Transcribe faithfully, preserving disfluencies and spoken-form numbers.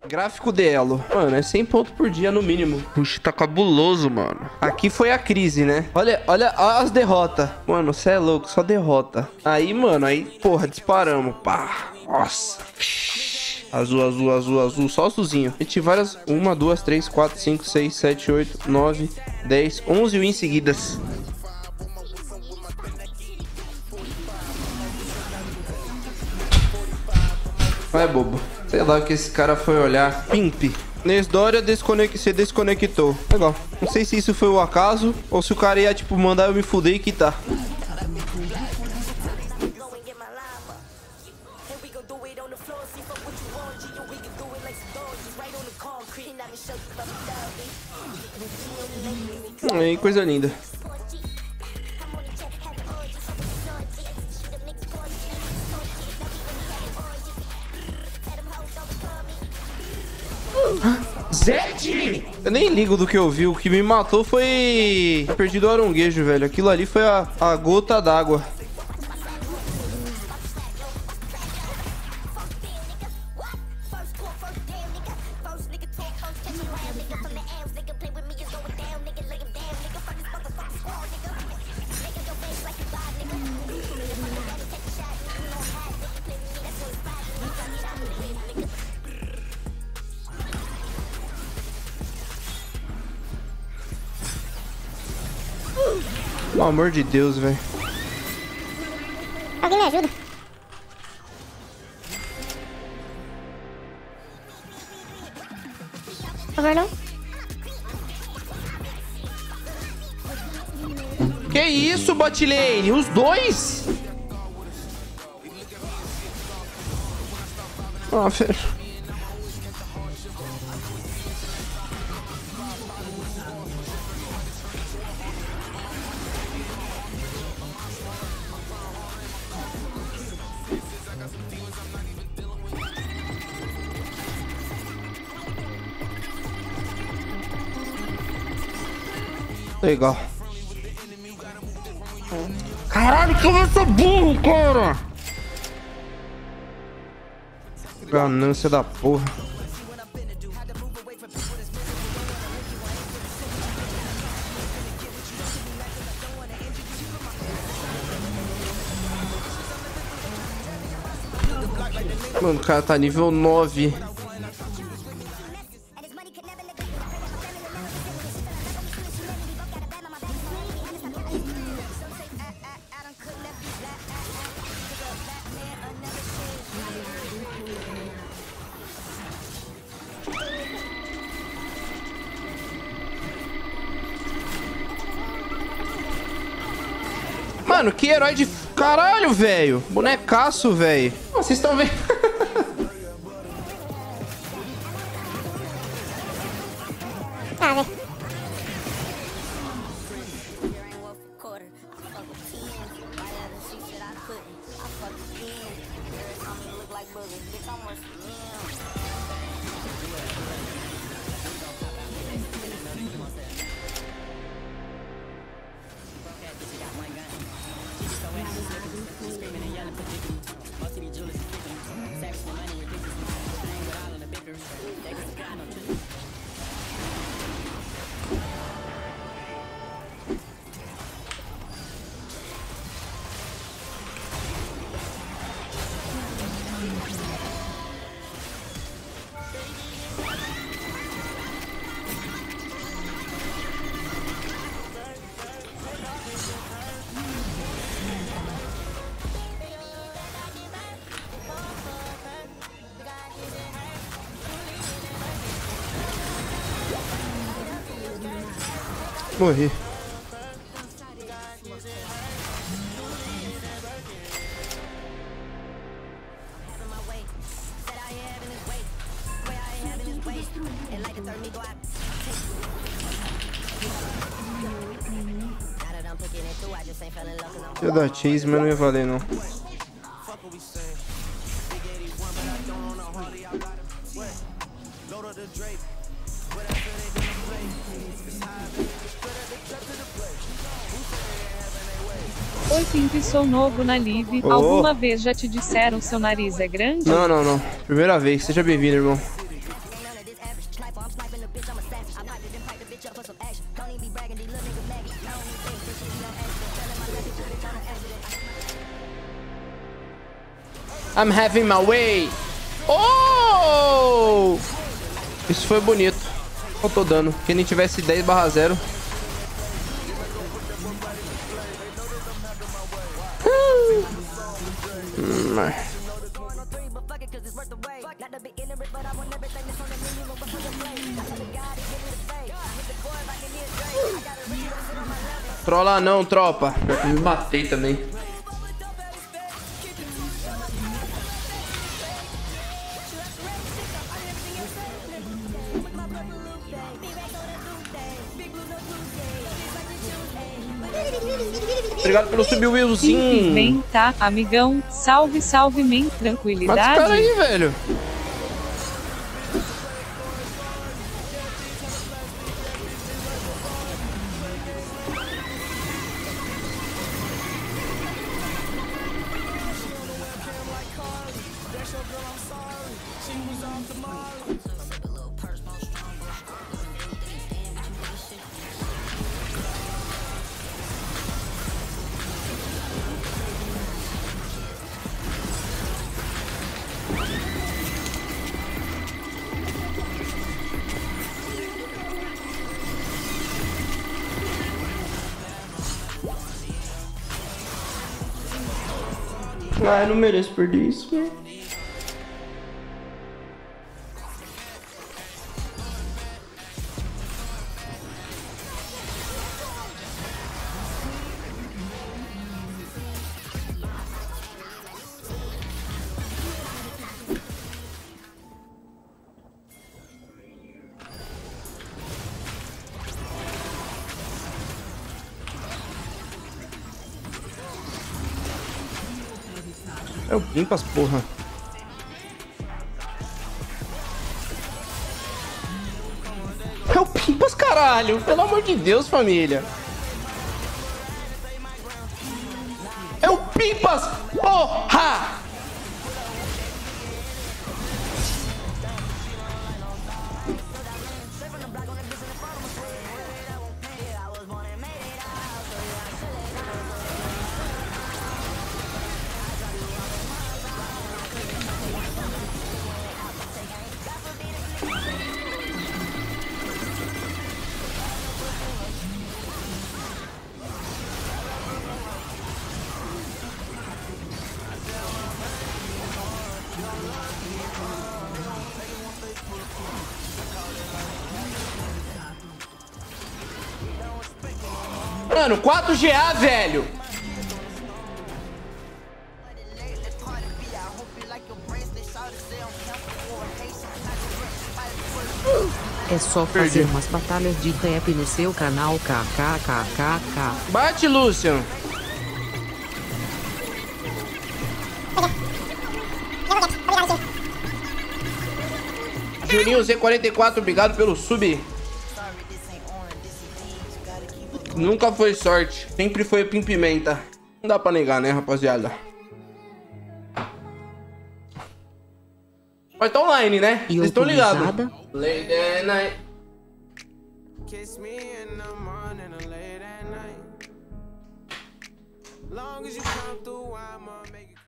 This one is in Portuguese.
Gráfico de elo. Mano, é cem pontos por dia no mínimo. Puxa, tá cabuloso, mano. Aqui foi a crise, né? Olha, olha as derrotas. Mano, cê é louco, só derrota. Aí, mano, aí, porra, disparamos. Pá. Nossa. Azul, azul, azul, azul. Só azulzinho. A gente várias... Uma, duas, três, quatro, cinco, seis, sete, oito, nove, dez, onze wins seguidas. Vai, bobo. Sei lá o que esse cara foi olhar. Pimp. Nesdória desconect... se desconectou. Legal. Não sei se isso foi o acaso ou se o cara ia, tipo, mandar eu me fuder e quitar. Aí, coisa linda. Zed! Eu nem ligo do que eu vi. O que me matou foi... Eu perdi do aronguejo, velho. Aquilo ali foi a, a gota d'água. Pelo amor de Deus, velho. Alguém me ajuda? Por favor, não? Que isso, botlane? Os dois? Ah, velho. Legal. Caralho, que eu sou burro, cara! Ganância da porra. Mano, o cara tá nível nove. Mano, que herói de... Caralho, velho. Bonecaço, velho. Vocês estão vendo? Ah, velho. Morri. Eu dar chase, mas não ia valer não. Oi, Pimp, sou novo na live. Oh. Alguma vez já te disseram seu nariz é grande? Não, não, não. Primeira vez. Seja bem-vindo, irmão. I'm having my way. Oh! Isso foi bonito. Eu tô dando. Quem nem tivesse dez barra zero. Hum. Trola não, tropa. Eu me matei também. Obrigado pelo subir o Willzinho. Bem, tá, amigão. Salve, salve, men. Mata Tranquilidade. esse cara aí, velho. Ah, eu não mereço perder isso, velho. É o Pimpas, porra. É o Pimpas, caralho. Pelo amor de Deus, família. É o Pimpas, porra! Mano, quatro G A, velho. É só fazer Perdi. umas batalhas de rap no seu canal, kkkk. Bate, Lucian. Juninho Z quarenta e quatro, obrigado pelo sub. Nunca foi sorte, sempre foi pimpimenta. Não dá pra negar, né, rapaziada? Mas tá online, né? E Vocês estão ligados? autorizada? Late at night. Kiss me in the morning or late at night. Long as you come through, I'm